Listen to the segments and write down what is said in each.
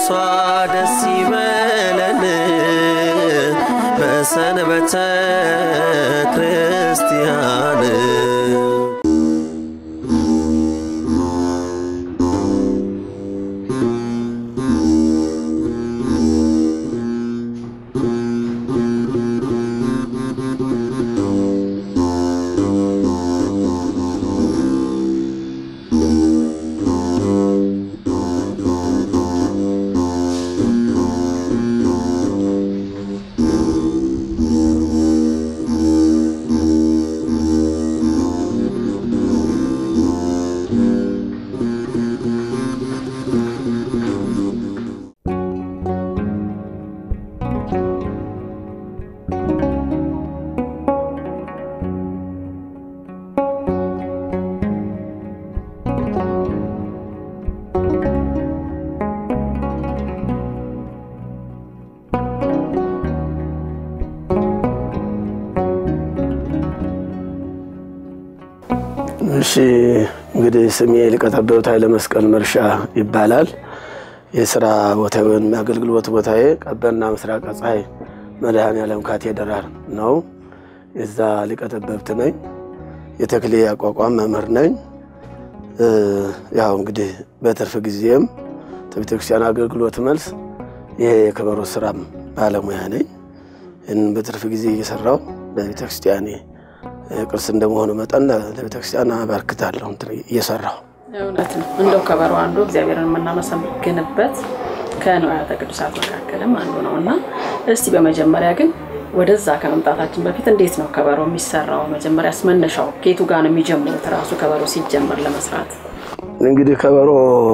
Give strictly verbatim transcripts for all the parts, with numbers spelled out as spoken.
በእርሷ ደስ ይበለን በሰንበተ ክርስቲያን እሺ እንግዲህ ስሜ ሊቀጠበውት ኃይለ መስቀል መርሻ ይባላል የሥራ ቦታውን አገልግሎት ቦታዬ ቀበና ምስራቅ ፀሐይ መድኃኔዓለም ካቴድራል ነው እዛ ሊቀጠበብት ነኝ የተክሌ አቋቋም መምህር ነኝ ያው እንግዲህ በትርፍ ጊዜም ተቤተክርስቲያን አገልግሎት መልስ ይሄ የከበሮ ስራም ባለሙያ ነኝ እን በትርፍ ጊዜ እየሰራው በቤተክርስቲያኔ ቅርስ እንደመሆኑ መጠን ለቤተክርስቲያን አበርክታለሁ እንትን እየሰራው እውነት ነው እንደው ከበሮ አንዱ እግዚአብሔርን መናመሰግንበት ከንዋያተ ቅዱሳት መካከልም አንዱ ነውና እስቲ በመጀመሪያ ግን ወደዛ ከመምጣታችን በፊት እንዴት ነው ከበሮ የሚሰራው መጀመሪያስ መነሻው ከየቱ ጋር ነው የሚጀምረው ራሱ ከበሮ ሲጀመር ለመስራት እንግዲህ ከበሮ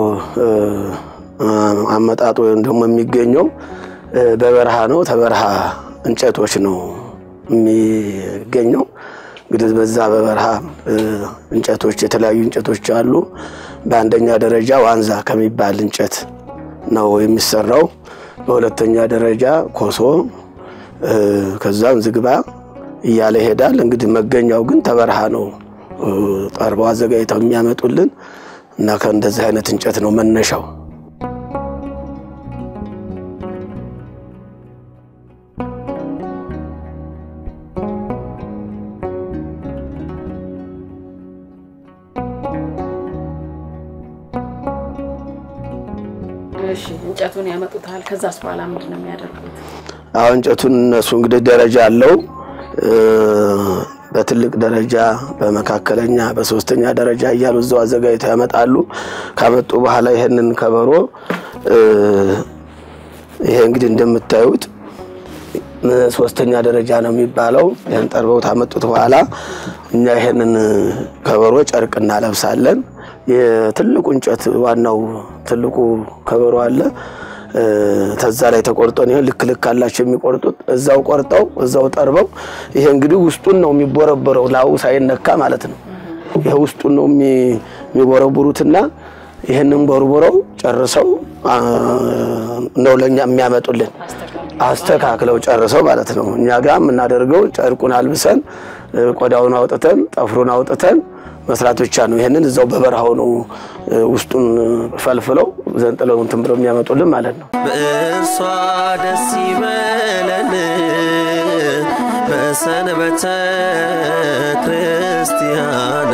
አመጣጡ እንደም የሚገኘው በበረሃ ነው ተበረሃ እንጨቶች ነው የሚገኘው እንግዲህ በዛ በበረሃ እንጨቶች የተለያዩ እንጨቶች አሉ በአንደኛ ደረጃ ዋንዛ ከሚባል እንጨት ነው የሚሰራው በሁለተኛ ደረጃ ኮሶ ከዛም ዝግባ ይያለ ሄዳል እንግዲህ መገኛው ግን ተበረሃ ነው ጠርበው አዘጋጅተው የሚያመጡልን እና ከእንደዚህ አይነት እንጨት ነው መነሻው እሺ እንጨቱን ያመጡታል ከዛስ በኋላ ምንድን ነው የሚያደርጉት አሁን እንጨቱን እነሱ እንግዲህ ደረጃ አለው በትልቅ ደረጃ በመካከለኛ በሶስተኛ ደረጃ እያሉ እዛው አዘጋጅተው ያመጣሉ ካመጡ በኋላ ይሄንን ከበሮ ይሄ እንግዲህ እንደምታዩት ሶስተኛ ደረጃ ነው የሚባለው ያን ጠርበው ታመጡት በኋላ እኛ ይሄንን ከበሮ ጨርቅ እናለብሳለን የትልቁ እንጨት ዋናው ትልቁ ከበሮ አለ ተዛ ላይ ተቆርጦ ነው ልክ ልክ አላችሁ የሚቆርጡት እዛው ቆርጠው እዛው ጠርበው ይሄ እንግዲህ ውስጡን ነው የሚቦረበረው ላው ሳይነካ ማለት ነው ይሄ ውስጡን ነው የሚቦረብሩትና ይሄንን ቦርቦረው ጨርሰው ነው ለኛ የሚያመጡልን አስተካክለው ጨርሰው ማለት ነው እኛ ጋር እናደርገው ጨርቁን አልብሰን ቆዳውን አውጥተን ጠፍሩን አውጥተን መስራት ብቻ ነው ይሄንን እዛው በበረሃው ነው ውስጡን ፈልፍለው ዘንጥለው እንትን ብለው የሚያመጡልን ማለት ነው በእርሷ ደስ ይበለን በሰንበተ ክርስቲያን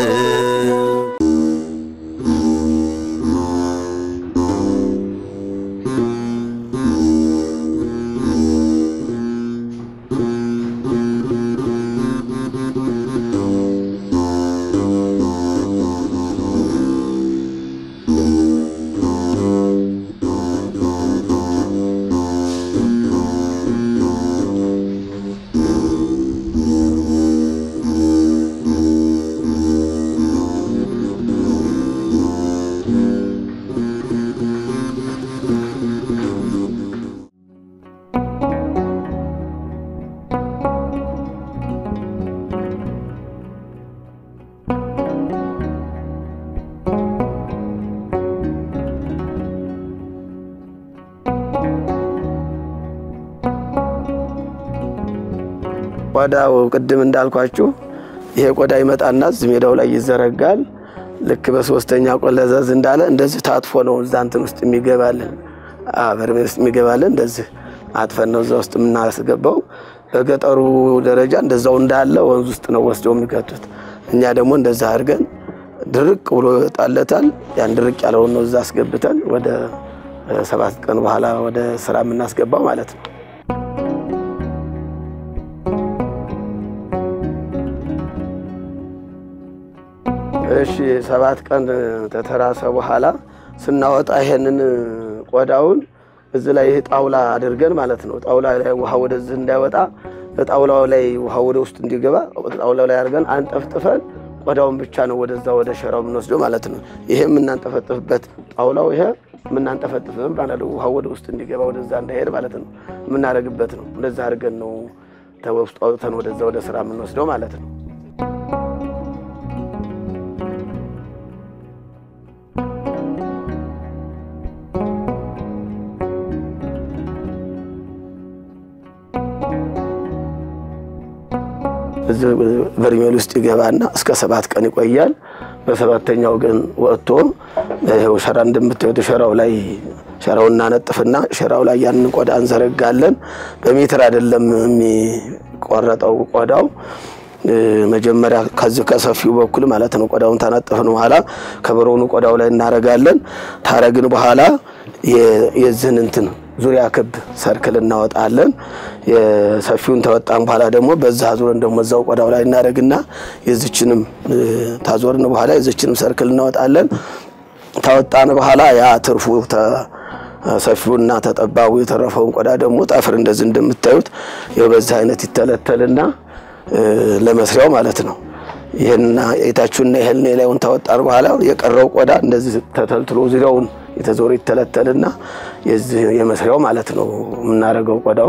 ቆዳው ቅድም እንዳልኳችሁ ይሄ ቆዳ ይመጣና ዝሜዳው ላይ ይዘረጋል ልክ በሶስተኛ ቆለዘዝ እንዳለ እንደዚህ ታጥፎ ነው ዛንተን ውስጥ የሚገባልን አ በርሜል ውስጥ የሚገባልን እንደዚህ አጥፈን ነው እዛ ውስጥ የምናስገባው በገጠሩ ደረጃ እንደዛው እንዳለ ወንዝ ውስጥ ነው ወስደው የሚከቱት እኛ ደግሞ እንደዛ አድርገን ድርቅ ብሎ ጣለታል ያን ድርቅ ያለው ነው እዛ አስገብተን ወደ ሰባት ቀን በኋላ ወደ ስራ የምናስገባው ማለት ነው እሺ ሰባት ቀን ተተራሰ በኋላ ስናወጣ ይሄንን ቆዳውን እዚ ላይ ጣውላ አድርገን ማለት ነው ጣውላ ላይ ውሃ ወደዚህ እንዳይወጣ ጣውላው ላይ ውሃ ወደ ውስጥ እንዲገባ ጣውላው ላይ አድርገን አንጠፍጥፈን ቆዳውን ብቻ ነው ወደዛ ወደ ሸራው ምንወስደው ማለት ነው ይሄም እናንጠፈጥፍበት ጣውላው ይሄ ምን አንጠፈጥፍም ባናለ ውሃ ወደ ውስጥ እንዲገባ ወደዛ እንዳይሄድ ማለት ነው ምን አረግበት ነው እንደዛ አድርገን ነው ተወስጣው ተን ወደዛ ወደ ስራ ምንወስደው ማለት ነው በርሜል ውስጥ ይገባና እስከ ሰባት ቀን ይቆያል በሰባተኛው ቀን ወጥቶ ይሄው ሸራ እንደምትወደ ሸራው ላይ ሸራውና ነጥፍና ሸራው ላይ ያን ቆዳ እንዘረጋለን በሜትር አይደለም የሚቆረጠው ቆዳው መጀመሪያ ከዚህ ከሰፊው በኩል ማለት ነው ቆዳውን ታነጥፈን በኋላ ከበሮኑ ቆዳው ላይ እናረጋለን ታረግን በኋላ የዝን እንትን ዙሪያ ክብ ሰርክል እናወጣለን የሰፊውን ተወጣን በኋላ ደግሞ በዛ ዙረን ደግሞ እዛው ቆዳው ላይ እናረግና የዝችንም ታዞርን በኋላ የዝችንም ሰርክል እናወጣለን ታወጣን በኋላ ያ ትርፉ ሰፊውና ተጠባው የተረፈውን ቆዳ ደግሞ ጣፍር እንደዚህ እንደምታዩት የበዛ አይነት ይተለተልና ለመስሪያው ማለት ነው ይሄና የታቹና ይሄን ሌላውን ታወጣን በኋላ የቀረው ቆዳ እንደዚህ ተተልትሎ ዙሪያውን የተዞረ ይተለተልና የዚህ የመስሪያው ማለት ነው ምናረጋው ቆዳው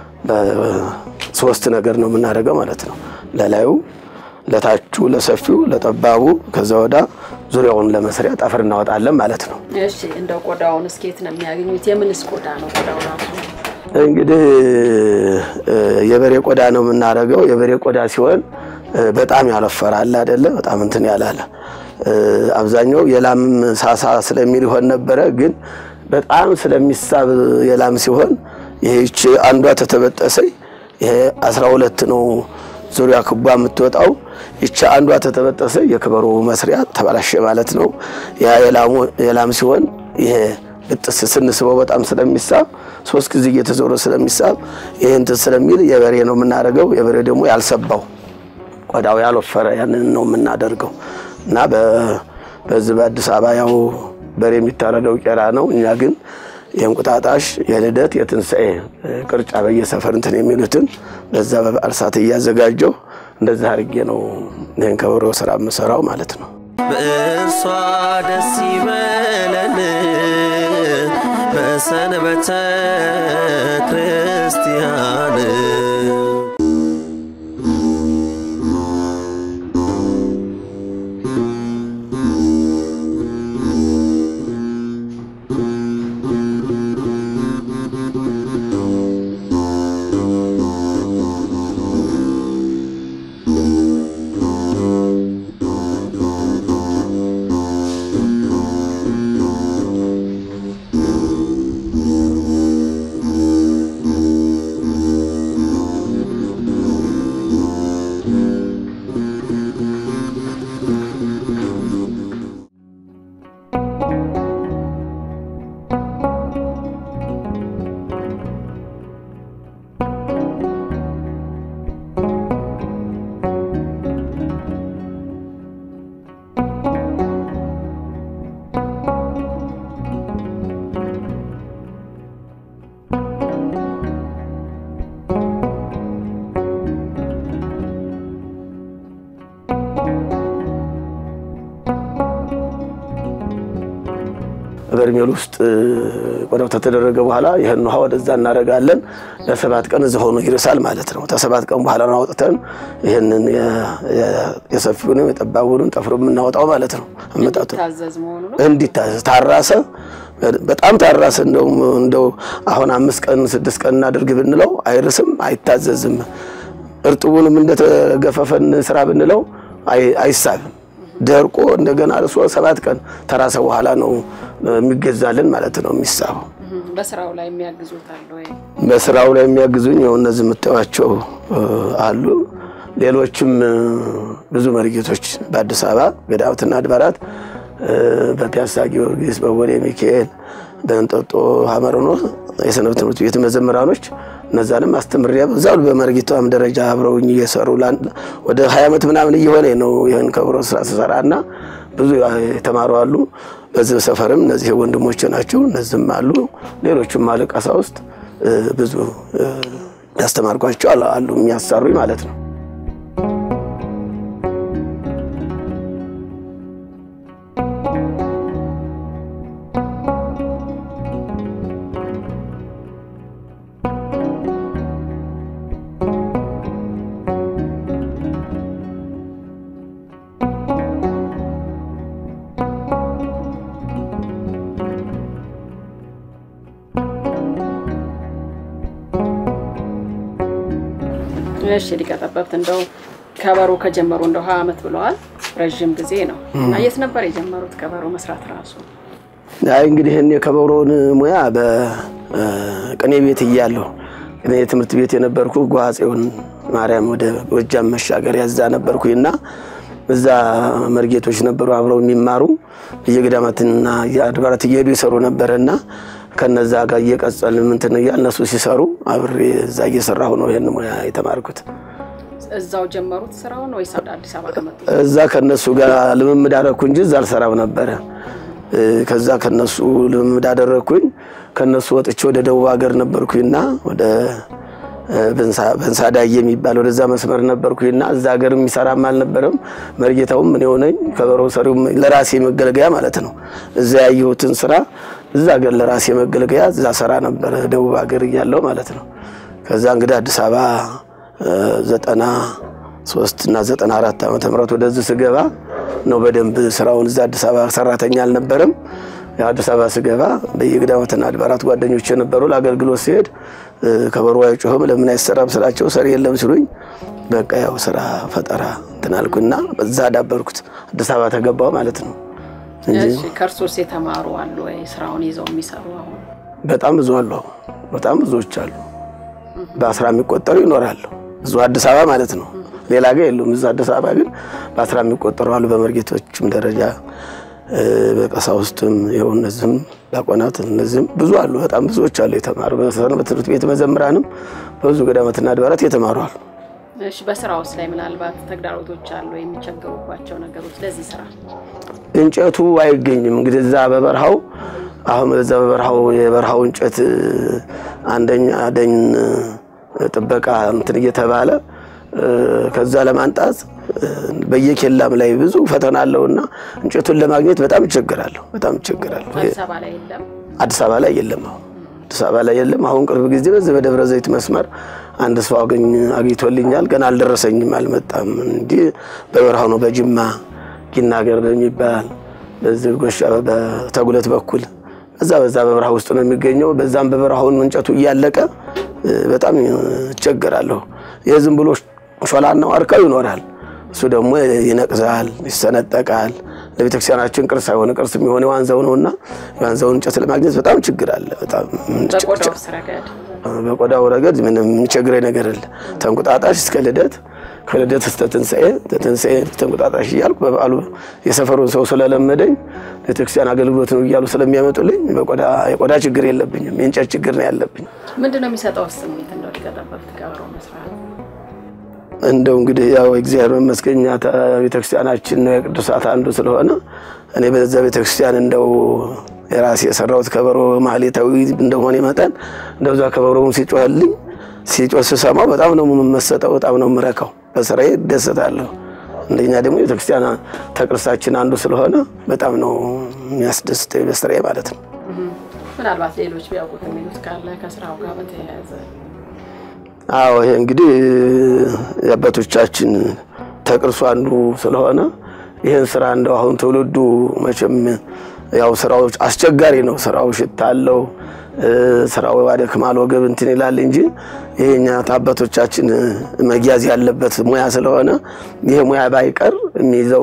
በሶስት ነገር ነው ምናረጋው ማለት ነው ለላዩ ለታቹ ለሰፊው ለጠባቡ ከዛውዳ ዙሪያውን ለመስሪያ ጣፍር እናወጣለን ማለት ነው እሺ እንደው ቆዳውን እስኪት ነው የሚያገኙት የምንስ ቆዳ ነው ቆዳው ራሱ እንግዲህ የበሬ ቆዳ ነው ምናረጋው የበሬ ቆዳ ሲሆን በጣም ያለፈራል አይደለ በጣም እንትን ያላለ አብዛኛው የላም ሳሳ ስለሚል ሆነ ነበር ግን በጣም ስለሚሳብ የላም ሲሆን ይሄች አንዷ ተተበጠሰይ ይሄ አስራ ሁለት ነው ዙሪያ ክባ የምትወጣው ይቻ አንዷ ተተበጠሰይ የከበሮ መስሪያ ተባላሽ ማለት ነው ያ የላሙ የላም ሲሆን ይሄ በጥስ ስንስበው በጣም ስለሚሳብ ሶስት ጊዜ እየተዞረ ስለሚሳብ ይሄን ስለሚል የበሬ ነው ምናረጋው የበሬ ደግሞ ያልሰባው ቆዳው ያልወፈረ ያንን ነው ምናደርገው እና በዚህ በአዲስ አበባ ያው በሬ የሚታረደው ቄራ ነው እኛ ግን የንቁጣጣሽ የልደት የትንሳኤ ቅርጫ በየሰፈር እንትን የሚሉትን በዛ በአርሳት ያዘጋጀው እንደዛ አርጌ ነው ነን ከበሮ ስራ መስራው ማለት ነው በእርሷ ደስ ይበለን በሰንበተ ክርስቲያን በርሜል ውስጥ ቆዳው ተተደረገ በኋላ ይሄን ነው ወደዛ እናረጋለን ለሰባት ቀን እዚህ ሆኖ ይርሳል ማለት ነው ተሰባት ቀን በኋላ ነው አውጥተን ይሄንን የሰፊውን የጠባቡን ጠፍሮ ምናወጣው ማለት ነው አመጣጡ ታዘዝ መሆኑ ነው እንዲታዘዝ ታራሰ በጣም ታራሰ እንደው እንደው አሁን አምስት ቀን ስድስት ቀን እናድርግ ብንለው አይርስም አይታዘዝም እርጥቡንም እንደተገፈፈን ስራ ብንለው አይሳብም ደርቆ እንደገና እርሶ ሰባት ቀን ተራሰ በኋላ ነው የሚገዛልን ማለት ነው የሚሳበው በስራው ላይ የሚያግዙት አሉ ወይ? በስራው ላይ የሚያግዙኝ ነው እነዚህ የምታዩቸው አሉ። ሌሎችም ብዙ መርጌቶች በአዲስ አበባ ገዳማትና አድባራት በፒያሳ ጊዮርጊስ በቦሌ ሚካኤል በእንጦጦ ሐመርኖ የሰንበት ትምህርት ቤት መዘምራኖች እነዛንም አስተምሪያ በዛው በመርጌቷም ደረጃ አብረውኝ እየሰሩ ወደ ሃያ ዓመት ምናምን እየሆነ ነው ይሄን ከብሮ ስራ ተሰራና ብዙ የተማሩ አሉ። በዚህ ሰፈርም እነዚህ ወንድሞች ናቸው እነዚህም አሉ። ሌሎችም ማለቃሳ ውስጥ ብዙ ያስተማርኳቸው አሉ የሚያሳሩኝ ማለት ነው። እሺ ሊቀጠበብት እንደው ከበሮ ከጀመሩ እንደው ሃያ ዓመት ብለዋል ረጅም ጊዜ ነው እና የት ነበር የጀመሩት ከበሮ መስራት ራሱ? አይ እንግዲህ እኔ ከበሮን ሙያ በቅኔ ቤት እያለሁ ቅኔ ትምህርት ቤት የነበርኩ ጓጽዮን ማርያም ወደ ጎጃም መሻገር ያዛ ነበርኩና እዛ መርጌቶች ነበሩ አብረው የሚማሩ በየገዳማትና የአድባራት እየሄዱ ይሰሩ ነበርና ከነዛ ጋር እየቀጸልን ምን ተነያ እነሱ ሲሰሩ አብሬ እዛ እየሰራሁ ነው ይሄን ሙያ የተማርኩት። እዛው ጀመሩት ስራውን ወይስ ወደ አዲስ አበባ ከመጡ? እዛ ከነሱ ጋር ልምምድ አደረኩ እንጂ እዛ አልሰራም ነበር። ከዛ ከነሱ ልምምድ አደረኩኝ። ከነሱ ወጥቼ ወደ ደቡብ ሀገር ነበርኩኝና ወደ በንሳ በንሳዳ የሚባል ወደዛ መስመር ነበርኩኝና እዛ ሀገር የሚሰራም አልነበረም። መርጌታውም ምን ሆነኝ ከበሮ ሰሪው ለራሴ መገልገያ ማለት ነው። እዛ ያየሁትን ስራ እዛ ሀገር ለራሴ መገልገያ እዛ ሰራ ነበር ደቡብ ሀገር ያለው ማለት ነው። ከዛ እንግዲህ አዲስ አበባ ዘጠና ሶስት እና ዘጠና አራት ዓመተ ምህረት ወደዚህ ስገባ ነው በደንብ ስራውን እዛ አዲስ አበባ ሰራተኛ አልነበረም። የአዲስ አበባ ስገባ በየገዳማትና አድባራት ጓደኞቼ ነበሩ ለአገልግሎት ሲሄድ ከበሮ አይጮህም ለምን አይሰራም ስላቸው ሰሪ የለም ሲሉኝ በቃ ያው ስራ ፈጠራ ተናልኩና በዛ ዳበርኩት አዲስ አበባ ተገባው ማለት ነው። እሺ ከርሶስ የተማሩ አሉ ወይ ስራውን ይዘው የሚሰሩ? አሁን በጣም ብዙ አሉ በጣም ብዙዎች አሉ በአስራ የሚቆጠሩ ይኖራሉ ብዙ አዲስ አበባ ማለት ነው። ሌላ ጋር የሉም እዛ አዲስ አበባ ግን በአስራ የሚቆጠሩ አሉ በመርጌቶችም ደረጃ በቀሳውስትም የሆነዝም ላቆናት እነዚህም ብዙ አሉ በጣም ብዙዎች አሉ የተማሩ በሰንበት ትምህርት ቤት መዘምራንም ብዙ ገዳማትና አድባራት የተማሩ አሉ። እሺ በስራውስ ላይ ምናልባት ተግዳሮቶች አሉ የሚቸገሩባቸው ነገሮች ለዚህ ስራ? እንጨቱ አይገኝም እንግዲህ እዛ በበርሃው አሁን እዛ በበርሃው የበርሃው እንጨት አንደኛ ደን ጥበቃ እንትን እየተባለ ከዛ ለማንጣት በየኬላም ላይ ብዙ ፈተና አለውና እንጨቱን ለማግኘት በጣም ይቸገራለሁ በጣም ይቸገራለሁ። አዲስ አበባ ላይ የለም አዲስ አበባ ላይ የለም አዲስ አበባ ላይ የለም። አሁን ቅርብ ጊዜ በዚህ በደብረ ዘይት መስመር አንድ ሰው አገኝ አግኝቶልኛል ገና አልደረሰኝም አልመጣም እንዴ በበርሃው ነው በጅማ ጊናገር በሚባል በዚህ ጎሻ በተጉለት በኩል እዛ በዛ በበርሃው ውስጥ ነው የሚገኘው። በዛም በበርሃው እንጨቱ እያለቀ በጣም ይቸገራለሁ። የዝም ብሎ ሾላናው አርካው ይኖራል እሱ ደግሞ ይነቅዛል ይሰነጠቃል። ለቤተክርስቲያናችን ቅርስ አይሆን ቅርስ የሚሆን ዋንዛው ነውና ዋንዛውን እንጨት ለማግኘት በጣም ችግር አለ በጣም በቆዳው ረገድ በቆዳው ረገድ ምንም ችግር ነገር አለ። ተንቁጣጣሽ እስከ ልደት ከልደት እስከ ትንሳኤ ትንሳኤ ተንቁጣጣሽ ይያልኩ በበዓሉ የሰፈሩን ሰው ስለለመደኝ ቤተክርስቲያን አገልግሎት ነው ይያሉ ስለሚያመጡልኝ በቆዳ የቆዳ ችግር የለብኝም የእንጨት ችግር ነው ያለብኝ። ምንድነው የሚሰጠው ስሜት እንደው ሊቀጠበብት ከበሮ መስራት? እንደው እንግዲህ ያው እግዚአብሔር መስገኛ ቤተክርስቲያናችን ነው የቅዱሳት አንዱ ስለሆነ እኔ በዛ ቤተክርስቲያን እንደው የራሴ የሰራውት ከበሮ ማህሌታዊ እንደሆነ ይመጣል እንደው ዛ ከበሮውን ሲጮህልኝ ሲጮህ ስሰማው በጣም ነው የምመሰጠው በጣም ነው የምረካው በስራዬ ደስታለሁ። እንደኛ ደግሞ ቤተክርስቲያን ተቅርሳችን አንዱ ስለሆነ በጣም ነው የሚያስደስተኝ በስራዬ ማለት ነው። ምናልባት ሌሎች ቢያውቁት የሚሉት ካለ ከስራው ጋር በተያያዘ? አዎ ይሄ እንግዲህ የአባቶቻችን ተቅርሱ አንዱ ስለሆነ ይሄን ስራ እንደው አሁን ትውልዱ መቼም ያው ስራው አስቸጋሪ ነው ስራው ሽታለው ስራው ያደክማል ወገብ እንትን ይላል እንጂ ይሄኛ ታባቶቻችን መያዝ ያለበት ሙያ ስለሆነ ይሄ ሙያ ባይቀር የሚይዘው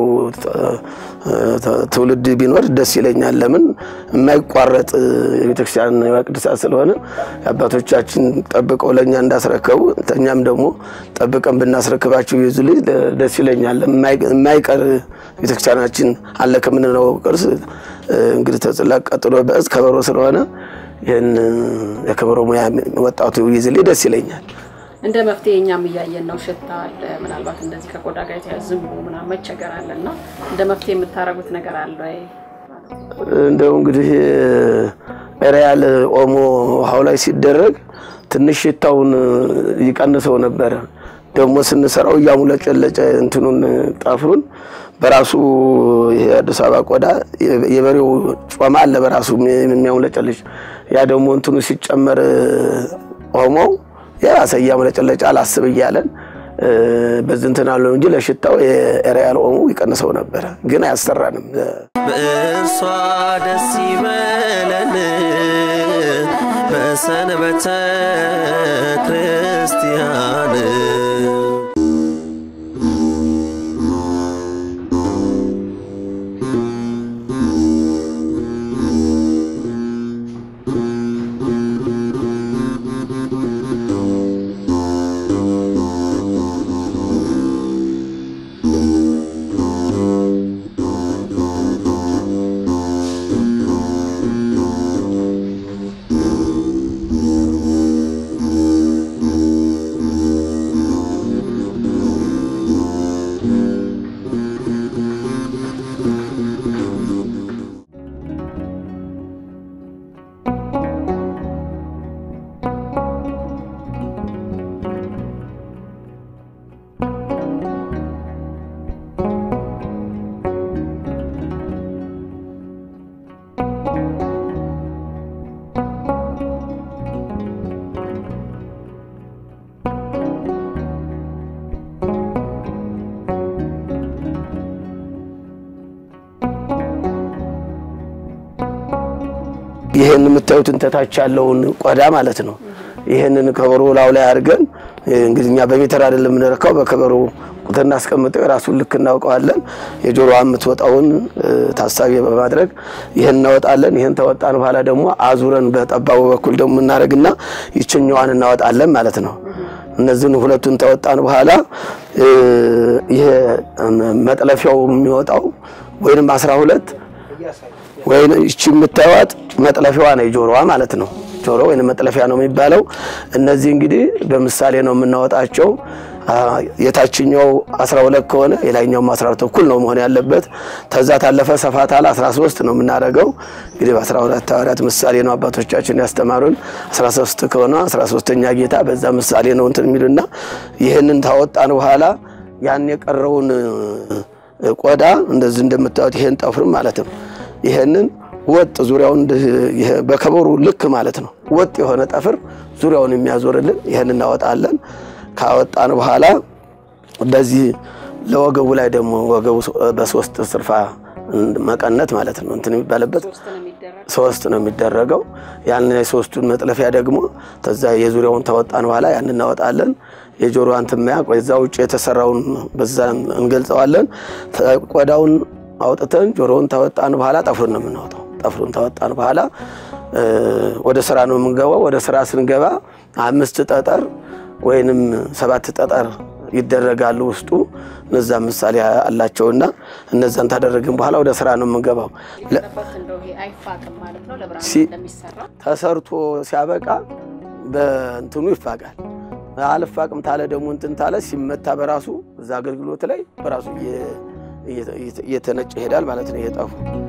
ትውልድ ቢኖር ደስ ይለኛል ለምን የማይቋረጥ የቤተክርስቲያን ቅዱሳን ስለሆነ አባቶቻችን ጠብቀው ለኛ እንዳስረከቡ ተኛም ደግሞ ጠብቀን ብናስረክባቸው ይዙልኝ ደስ ይለኛል የማይቀር ቤተክርስቲያናችን አለ ከመነው ቅርስ እንግዲህ ተጽላቅ ቀጥሎ በእዝ ከበሮ ስለሆነ ያን የከበሮ ሙያ ወጣቱ ይዝልኝ ደስ ይለኛል እንደ መፍትሄኛም ያያየን ነው ሽታ አለ ምናልባት እንደዚህ ከቆዳ ጋር የተያዘም ምናምን መቸገር አለና እንደ መፍትሄ የምታረጉት ነገር አለ ወይ እንደው እንግዲህ ኤሪያል ኦሞ ሐውላይ ሲደረግ ትንሽ ሽታውን ይቀንሰው ነበር ደግሞ ስንሰራው ያሙለጨለጨ እንትኑን ጣፍሩን በራሱ የአዲስ አበባ ቆዳ የበሬው ጾማ አለ በራሱ የሚያሙለጨልጭ ያ ደግሞ እንትኑ ሲጨመር ኦሞ ያ ያሙለጨለጭ አላስብ ይያለን በዝንተናለው እንጂ ለሽታው የኤሪያል ኦሞ ይቀንሰው ነበር ግን አያሰራንም በእርሷ ደስ ይበለን በሰንበተ ክርስቲያን ይሄን የምታዩትን ተታች ያለውን ቆዳ ማለት ነው ይሄንን ከበሮ ላው ላይ አድርገን እንግዲህኛ በሜትር አይደለም ምንረካው በከበሮ ቁጥና አስቀምጠው ራሱን ልክ እናውቀዋለን የጆሮ አምጥወጣውን ታሳቢ በማድረግ ይሄን እናወጣለን ይሄን ተወጣን በኋላ ደግሞ አዙረን በጠባው በኩል ደግሞ እናረግና ይችኛዋን እናወጣለን ማለት ነው እነዚህን ሁለቱን ተወጣን በኋላ ይሄ መጥለፊያው የሚወጣው ወይንም አስራ ሁለት ወይን እቺ የምታዋጥ መጥለፊያዋ ነው ጆሮዋ ማለት ነው ጆሮ ወይን መጥለፊያ ነው የሚባለው እነዚህ እንግዲህ በመሳሌ ነው የምናወጣቸው የታችኛው አስራ ሁለት ከሆነ የላይኛው አስራ አራት እኩል ነው መሆን ያለበት ተዛ ታለፈ ሰፋታል አስራ ሶስት ነው የምናረጋው እንግዲህ በአስራ ሁለት ታዋራት ምሳሌ ነው አባቶቻችን ያስተማሩን አስራ ሶስት ከሆነ አስራ ሶስተኛ ጌታ በዛ ምሳሌ ነው እንትን የሚሉና ይሄንን ታወጣን በኋላ ያን የቀረውን ቆዳ እንደዚህ እንደምታዩት ይሄን ጠፍር ማለት ነው ይሄንን ወጥ ዙሪያውን በከበሩ ልክ ማለት ነው ወጥ የሆነ ጠፍር ዙሪያውን የሚያዞርልን ይሄንን እናወጣለን ካወጣን በኋላ በዚህ ለወገቡ ላይ ደግሞ ወገቡ በሶስት ስርፋ መቀነት ማለት ነው እንትን የሚባልበት ሶስት ነው የሚደረገው ያን የሶስቱን መጥለፊያ ደግሞ ተዛ የዙሪያውን ተወጣን በኋላ ያን እናወጣለን የጆሮዋን ተማያ ቆይዛው ውጭ የተሰራውን በዛ እንገልጸዋለን ቆዳውን አውጥተን ጆሮውን ተወጣን በኋላ ጠፍሩን ነው የምናወጣው ጠፍሩን ተወጣን በኋላ ወደ ስራ ነው የምንገባው ወደ ስራ ስንገባ አምስት ጠጠር ወይንም ሰባት ጠጠር ይደረጋሉ ውስጡ እነዛ ምሳሌ አላቸውና እነዛን ታደረግን በኋላ ወደ ስራ ነው የምንገባው ለፈተንደው ይሄ አይፋቅም ማለት ነው ለብራን እንደሚሰራ ተሰርቶ ሲያበቃ በእንትኑ ይፋቃል አልፋቅም ታለ ደግሞ እንትን ታለ ሲመታ በራሱ እዛ አገልግሎት ላይ በራሱ እየተነጨ ይሄዳል ማለት ነው የጣፉ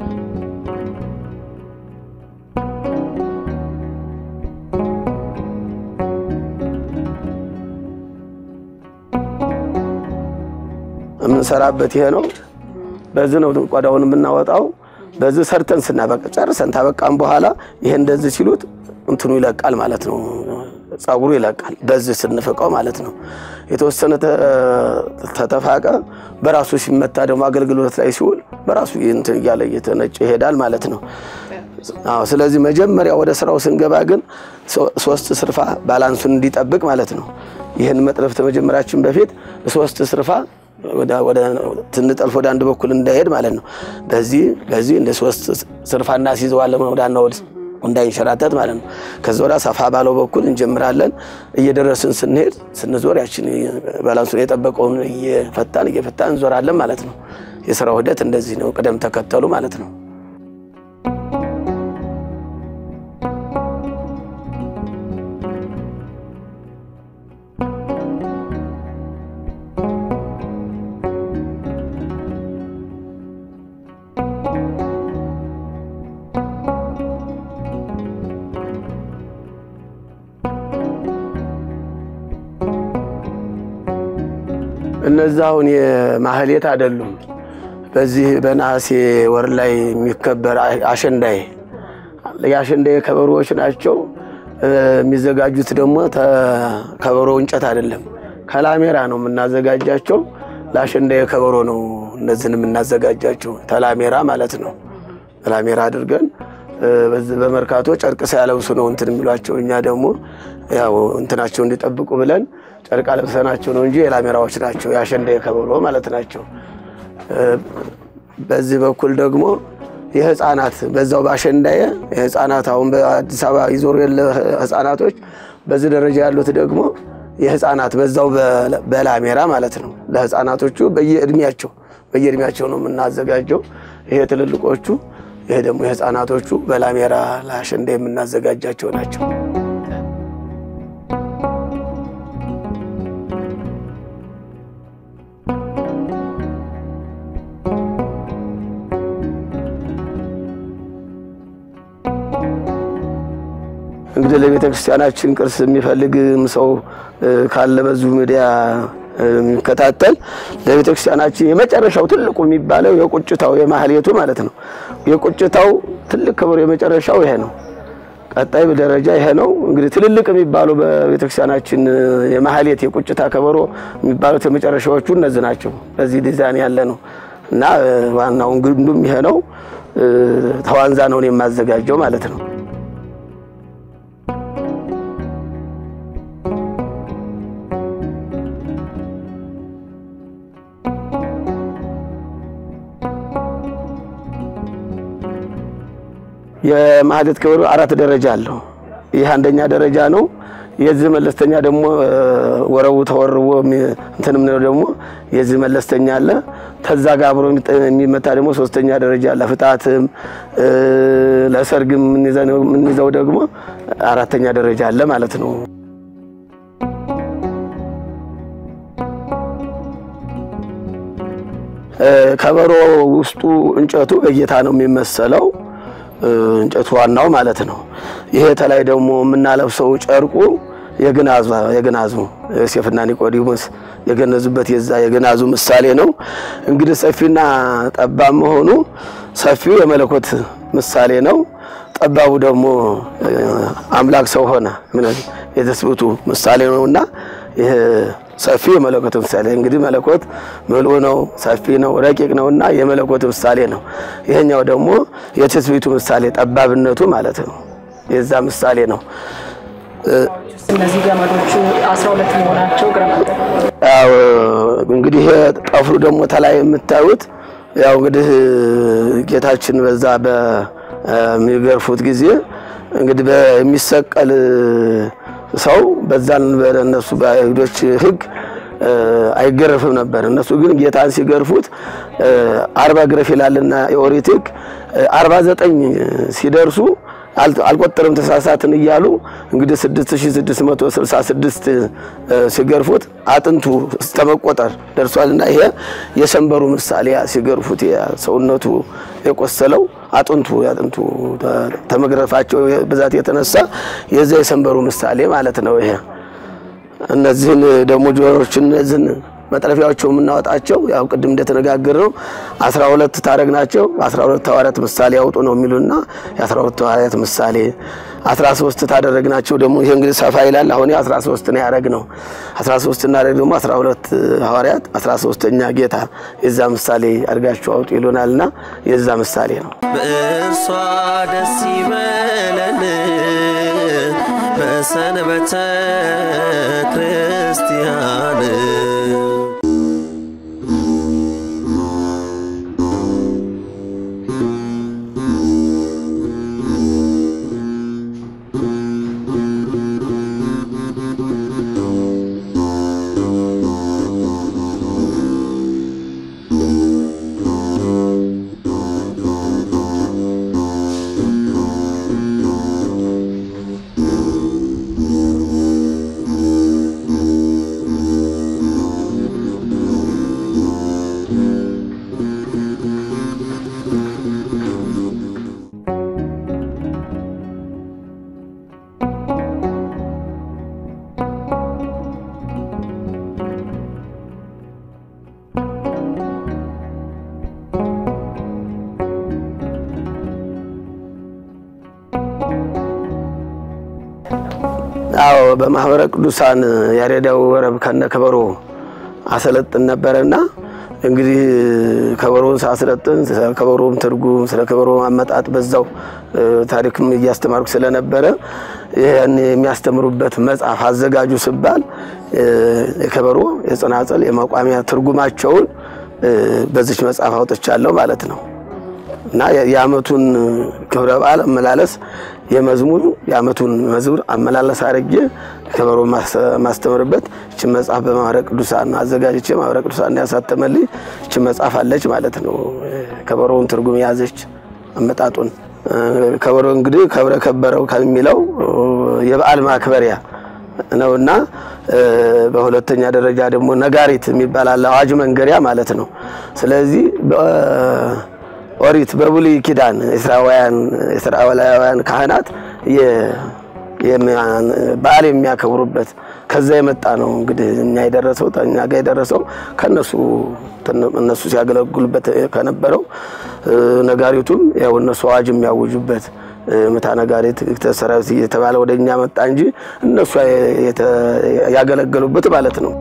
እንሰራበት ይሄ ነው በዚህ ነው ቆዳውን የምናወጣው በዚህ ሰርተን ስናበቃ ጨርሰን ታበቃን በኋላ ይሄ እንደዚህ ሲሉት እንትኑ ይለቃል ማለት ነው ጻጉሩ ይለቃል በዚህ ስንፈቀው ማለት ነው የተወሰነ ተተፋቀ በራሱ ሲመታ ደግሞ አገልግሎት ላይ ሲውል በራሱ እንትን ያለ እየተነጨ ይሄዳል ማለት ነው አዎ ስለዚህ መጀመሪያ ወደ ስራው ስንገባ ግን ሶስት ስርፋ ባላንሱን እንዲጠብቅ ማለት ነው ይሄን መጥለፍ ተመጀመራችን በፊት ሶስት ስርፋ ወደ ወደ ትንጠልፍ ወደ አንድ በኩል እንዳይሄድ ማለት ነው በዚህ በዚህ እንደ ሶስት ስርፋና ሲዘዋለ ወዳና ወደ እንዳይንሸራተት ማለት ነው ከዛ ወራ ሰፋ ባለው በኩል እንጀምራለን እየደረስን ስንሄድ ስንዞር ያችን ባላንሱን የጠበቀውን እየፈታን እየፈታን እንዞራለን ማለት ነው የሥራው ሂደት እንደዚህ ነው ቀደም ተከተሉ ማለት ነው እነዛውን የማህሌት አይደሉም በዚህ በነሐሴ ወር ላይ የሚከበር አሸንዳይ ያሸንዳይ ከበሮዎች ናቸው የሚዘጋጁት ደግሞ ከበሮ እንጨት አይደለም ከላሜራ ነው የምናዘጋጃቸው ለአሸንዳይ ከበሮ ነው እነዚህን የምናዘጋጃቸው ተላሜራ ማለት ነው ላሜራ አድርገን በዚህ በመርካቶ ጨርቅ ሳያለብሱ ነው እንትን የሚሏቸው እኛ ደግሞ ያው እንትናቸው እንዲጠብቁ ብለን ጨርቅ አለብሰናቸው ነው እንጂ የላሜራዎች ናቸው ያሸንዳይ ከበሮ ማለት ናቸው በዚህ በኩል ደግሞ የህፃናት በዛው ባሸንዳይ የህፃናት አሁን በአዲስ አበባ ይዞሩ ያለ ህፃናቶች በዚህ ደረጃ ያሉት ደግሞ የህፃናት በዛው በላሜራ ማለት ነው ለህፃናቶቹ በየእድሜያቸው በየእድሜያቸው ነው የምናዘጋጀው ይሄ ትልልቆቹ ይሄ ደግሞ የህፃናቶቹ በላሜራ ለአሸንዳይ የምናዘጋጃቸው ናቸው እንግዲህ ለቤተክርስቲያናችን ቅርስ የሚፈልግም ሰው ካለ በዙ ሚዲያ የሚከታተል ለቤተክርስቲያናችን የመጨረሻው ትልቁ የሚባለው የቁጭታው የማህሌቱ ማለት ነው የቁጭታው ትልቅ ክብር የመጨረሻው ይሄ ነው ቀጣይ በደረጃ ይሄ ነው እንግዲህ ትልልቅ የሚባለው በቤተክርስቲያናችን የማህሌት የቁጭታ ከበሮ የሚባለው የመጨረሻዎቹ እነዚህ ናቸው በዚህ ዲዛይን ያለ ነው እና ዋናው ግንዱም ይሄ ነው ተዋንዛ ነው የማዘጋጀው ማለት ነው የማህሌት ከበሮ አራት ደረጃ አለው ይሄ አንደኛ ደረጃ ነው የዚህ መለስተኛ ደግሞ ወረው ተወርቦ እንትንም ነው ደግሞ የዚህ መለስተኛ አለ ተዛ ጋር አብሮ የሚመታ ደግሞ ሶስተኛ ደረጃ አለ ፍታትም ለሰርግም ምን ይዘው ደግሞ አራተኛ ደረጃ አለ ማለት ነው ከበሮ ውስጡ እንጨቱ በጌታ ነው የሚመሰለው እንጨቱ ዋናው ማለት ነው ይሄ ተላይ ደግሞ ምናለብሰው ጨርቁ የግናዙ የግናዙ ዮሴፍና ኒቆዲሞስ የገነዙበት የዛ የግናዙ ምሳሌ ነው እንግዲህ ሰፊና ጠባብ መሆኑ ሰፊው የመለኮት ምሳሌ ነው ጠባቡ ደግሞ አምላክ ሰው ሆነ ምን የተስብቱ ምሳሌ ነውና ይሄ ሰፊው የመለኮት ምሳሌ እንግዲህ መለኮት መልኡ ነው ሰፊ ነው ረቂቅ ነውና የመለኮት ምሳሌ ነው ይሄኛው ደግሞ የተስብቱ ምሳሌ ጠባብነቱ ማለት ነው የዛ ምሳሌ ነው እነዚህ ገመዶቹ አስራ ሁለት መሆናቸው ግረማት አው እንግዲህ ጠፍሩ ደግሞ ተላይ የምታዩት ያው እንግዲህ ጌታችን በዛ በሚገርፉት ጊዜ እንግዲህ በሚሰቀል ሰው በዛን በእነሱ ባይዶች ህግ አይገረፍም ነበር እነሱ ግን ጌታን ሲገርፉት አርባ ግረፍ ይላልና የኦሪቲክ አርባ ዘጠኝ ሲደርሱ አልቆጠረም ተሳሳትን ይያሉ እንግዲህ ስድስት ሺህ ስድስት መቶ ስልሳ ስድስት ሲገርፉት አጥንቱ ተመቆጠር ደርሷልና ይሄ የሰንበሩ ምሳሌ ሲገርፉት ሰውነቱ የቆሰለው አጥንቱ ያጥንቱ ተመግረፋቸው በዛት የተነሳ የዛ የሰንበሩ ምሳሌ ማለት ነው ይሄ እነዚህን ደሞ ጆሮችን እነዚህን መጥረፊያዎቹ ምናወጣቸው ያው ቅድም እንደተነጋገረው አስራ ሁለት ታረግናቸው አስራ ሁለት ሐዋርያት ምሳሌ ያውጡ ነው የሚሉና የ12 ሐዋርያት ምሳሌ አስራ ሶስት ታደረግናቸው ደግሞ ይሄ እንግዲህ ሰፋ ይላል አሁን አስራ ሶስት ነው ያረግነው አስራ ሶስት እና ደግሞ አስራ ሁለት ሐዋርያት አስራ ሶስተኛ ጌታ የዛ ምሳሌ አርጋችሁ አውጡ ይሉናልና የዛ ምሳሌ ነው በእርሷ ደስ ይበለን በሰንበተ ክርስቲያን አዎ በማህበረ ቅዱሳን ያሬዳው ወረብ ከነከበሮ አሰለጥን ነበርና እንግዲህ ከበሮን ሳስለጥን ከበሮም ትርጉም ስለ ከበሮ አመጣጥ በዛው ታሪክም ያስተማርኩ ስለነበረ ያን የሚያስተምሩበት መጽሐፍ አዘጋጁ ሲባል የከበሮ የጽናጽል የማቋሚያ ትርጉማቸውን በዚህ መጽሐፍ አውጥቻለሁ ማለት ነው እና ያመቱን ክብረ በዓል አመላለስ የመዝሙር ያመቱን መዝሙር አመላለስ አረጀ ከበሮ ማስተምርበት እቺ መጽሐፍ በማህበረ ቅዱሳን አዘጋጅቼ ማህበረ ቅዱሳን ያሳተመልኝ እቺ መጽሐፍ አለች ማለት ነው ከበሮውን ትርጉም ያዘች አመጣጡን ከበሮ እንግዲህ ከብረ ከበረው ከሚለው የበዓል ማክበሪያ ነውና በሁለተኛ ደረጃ ደግሞ ነጋሪት የሚባል አለ አዋጅ መንገሪያ ማለት ነው ስለዚህ ኦሪት በብሉይ ኪዳን እስራኤላውያን እስራኤላውያን ካህናት የበዓል የሚያከብሩበት ከዛ የመጣ ነው እንግዲህ እኛ ይደረሰው ተኛ ጋር ይደረሰው ከነሱ እነሱ ሲያገለግሉበት ከነበረው ነጋሪቱም ያው እነሱ አዋጅ የሚያውጁበት መታ ነጋሪት ተሰራዊት የተባለ ወደኛ መጣ እንጂ እነሱ ያገለግሉበት ማለት ነው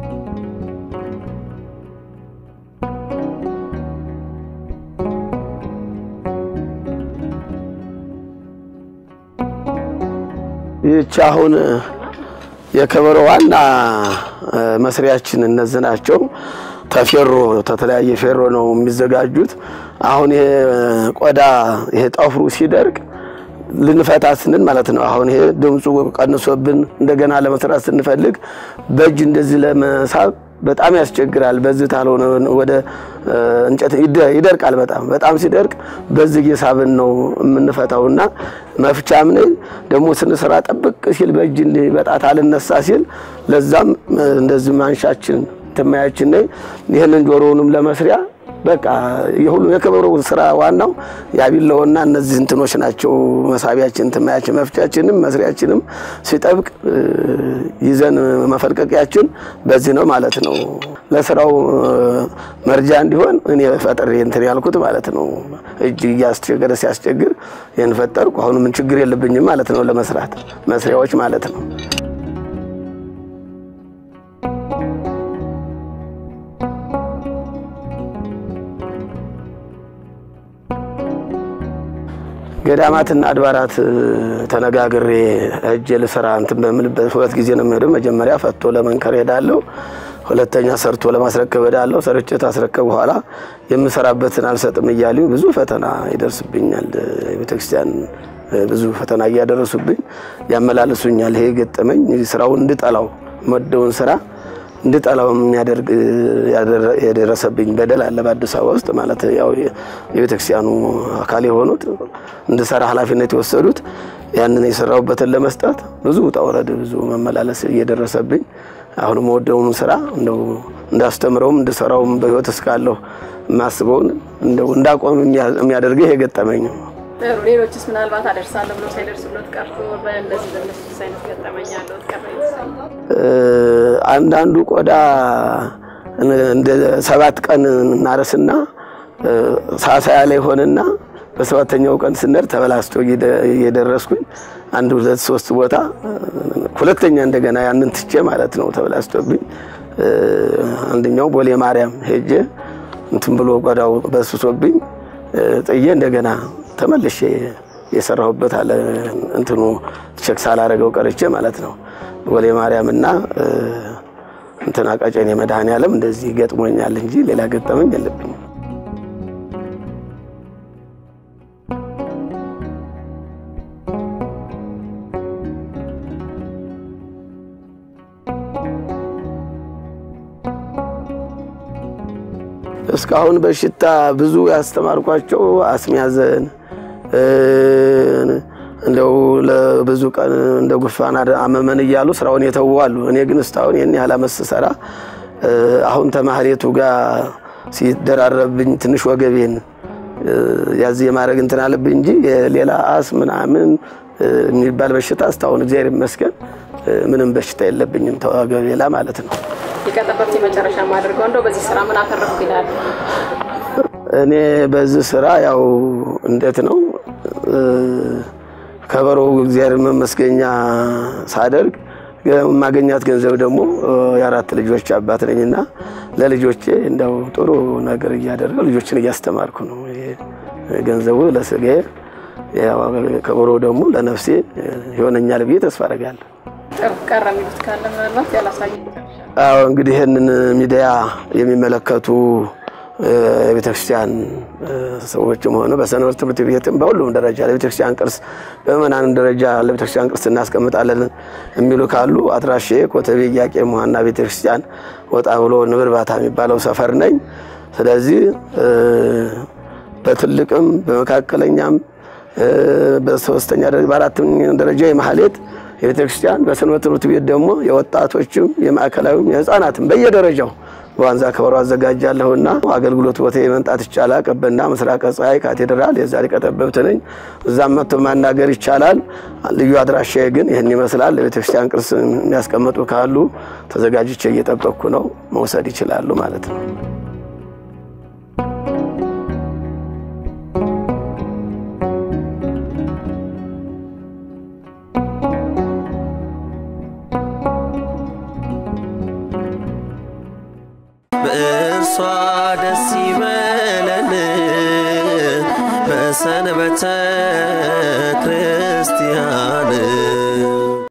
ይቻሁን የከበሮ ዋና መስሪያችን እነዝናቸው ተፈሮ ተተለያየ ፈሮ ነው የሚዘጋጁት አሁን ይሄ ቆዳ ይሄ ጠፍሩ ሲደርቅ ልንፈታስንን ማለት ነው አሁን ይሄ ድምጹ ቀንሶብን እንደገና ለመስራት ስንፈልግ በእጅ እንደዚህ ለመሳብ በጣም ያስቸግራል በዚህ ታልሆነ ወደ እንጨት ይደርቃል በጣም በጣም ሲደርቅ በዚህ የሳብን ነው የምንፈታውና መፍቻም ነው ደሞ ስንሰራ ጠብቅ ሲል በእጅ በጣት አልነሳ ሲል ለዛም እንደዚህ ማንሻችን ተማያችን ነው ይሄንን ጆሮውንም ለመስሪያ በቃ የሁሉ የከበሮ ስራ ዋናው ያቢለውና እነዚህ እንትኖች ናቸው መሳቢያችን ተማያችን መፍቻችንም መስሪያችንም ሲጠብቅ ይዘን መፈልቀቂያችን በዚህ ነው ማለት ነው ለስራው መርጃ እንዲሆን እኔ ፈጥሬ እንትን ያልኩት ማለት ነው እጅ ያስቸገረ ሲያስቸግር የንፈጠርኩ አሁን ምን ችግር የለብኝም ማለት ነው ለመስራት መስሪያዎች ማለት ነው ገዳማትና አድባራት ተነጋግሬ እጀል ስራ እንትን በመልበት ሁለት ጊዜ ነው የምሄደው መጀመሪያ ፈቶ ለመንከር ሄዳለሁ ሁለተኛ ሰርቶ ለማስረከብ ሄዳለሁ ሰርቼ ታስረከብ በኋላ የምሰራበትን አልሰጥም ይያሉ ብዙ ፈተና ይደርስብኛል ቤተክርስቲያን ብዙ ፈተና ያደረሱብኝ ያመላልሱኛል ይሄ ገጠመኝ ስራው እንድጠላው መደውን ስራ እንድጠላው የሚያደርግ ያደረሰብኝ በደል አለ በአዲስ አበባ ውስጥ ማለት ያው የቤተክርስቲያኑ አካል የሆኑት እንደሰራ ኃላፊነት የወሰዱት ያንን የሰራውበትን ለመስጠት ብዙ ተወረደ ብዙ መመላለስ እየደረሰብኝ አሁን ወደውን ስራ እንደው እንዳስተምረውም እንደሰራውም በህይወት እስካለሁ ማስበውን እንደው እንዳቆም የሚያደርግ ይሄ ገጠመኝ ሌሎችስ ምናልባት አደርሳለሁ ብሎ ሳይደርሱለት ቀርቶ በእንደዚህ በእነሱ ሳይነት ገጠመኛለሁ ተቀበይኝ አንዳንዱ ቆዳ እንደ ሰባት ቀን እናረስና ሳሳ ያለ ሆነና በሰባተኛው ቀን ስንር ተበላስቶ እየደረስኩኝ አንድ ሁለት ሶስት ቦታ ሁለተኛ እንደገና ያንን ትቼ ማለት ነው ተበላስቶብኝ አንደኛው ቦሌ ማርያም ሄጄ እንትን ብሎ ቆዳው በስሶብኝ ጥዬ እንደገና ተመልሼ የሰራሁበት አለ እንትኑ ቼክ ሳላረገው ቀርቼ ማለት ነው ቦሌ ማርያምና እንትና ቃጨኔ መድኃኔዓለም እንደዚህ ገጥሞኛል እንጂ ሌላ ገጠመኝ የለብኝም። እስካሁን በሽታ ብዙ ያስተማርኳቸው አስሚያዘን እንደው ለብዙ ቀን እንደ ጉፋና አመመን ይያሉ ስራውን የተዋሉ እኔ ግን እስታውን የኔ ያላመስሰራ አሁን ተማህሪቱ ጋር ሲደራረብኝ ትንሽ ወገቤን ያዝ የማረግ እንትን አለብኝ እንጂ ሌላ አስምና ምን የሚባል በሽታ እስታውን እግዚአብሔር ይመስገን ምንም በሽታ የለብኝም ተዋገቤላ ማለት ነው። ይከተበት የመጨረሻ ማድረግ እንደው በዚህ ስራ ምን አተረፍኩ ይላል? እኔ በዚህ ስራ ያው እንዴት ነው ከበሮ እግዚአብሔር መመስገኛ ሳደርግ ማገኛት ገንዘብ ደግሞ ያራት ልጆች አባት ነኝና ለልጆቼ እንደው ጥሩ ነገር እያደረገ ልጆችን እያስተማርኩ ነው። ገንዘቡ ለስጋዬ ያው ከበሮ ደግሞ ለነፍሴ ይሆነኛል ብዬ ተስፋ አደርጋለሁ። ቀረሚት ካለ ማለት ያላሳየኝ አዎ እንግዲህ ይሄንን ሚዲያ የሚመለከቱ የቤተክርስቲያን ሰዎችም ሆነ በሰንበት ትምህርት ቤትም በሁሉም ደረጃ ለቤተክርስቲያን ቅርስ በመናን ደረጃ ለቤተክርስቲያን ቅርስ እናስቀምጣለን የሚሉ ካሉ አድራሼ ኮተቤ ያቄም ዋና ቤተክርስቲያን ወጣ ብሎ ንብርባታ የሚባለው ሰፈር ነኝ። ስለዚህ በትልቅም በመካከለኛም በሶስተኛ ደረጃ በአራተኛ ደረጃ የማህሌት የቤተክርስቲያን በሰንበት ትምህርት ቤት ደግሞ የወጣቶችም የማዕከላዊም የህፃናትም በየደረጃው ዋንዛ ከበሮ አዘጋጃለሁና አገልግሎት ቦታ የመንጣት ይቻላል። ቀበና ምስራቅ ፀሐይ ካቴድራል የዛሬ ቀጠበብት ነኝ። እዛም መጥቶ ማናገር ይቻላል። ልዩ አድራሻዬ ግን ይሄን ይመስላል። ለቤተክርስቲያን ቅርስ የሚያስቀምጡ ካሉ ተዘጋጅቼ እየጠበቅኩ ነው፣ መውሰድ ይችላሉ ማለት ነው። በእርሷ ደስ ይበለን በሰንበተ ክርስቲያን